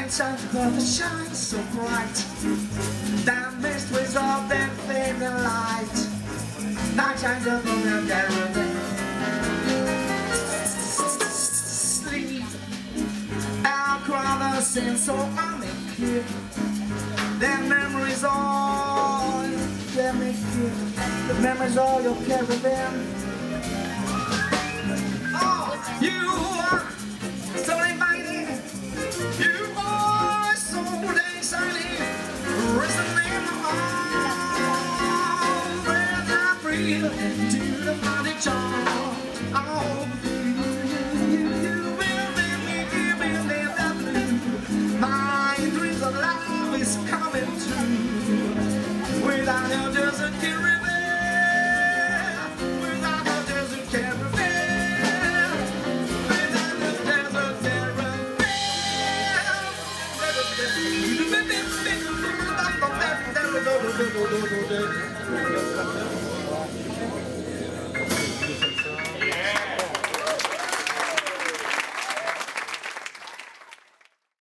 nights of the shine so bright, the mysteries of that fading light. Night shines of the caravan. Sleep, I'll cry the sin so I may keep the memories all that make you, the memories all your caravan. Oh, you are so inviting, you are so exciting. Risen in the arms when I breathe into the mighty charm. Oh, you will live that blue. My dreams of love is coming true. Without your desert caravan, without your desert caravan, without your desert caravan.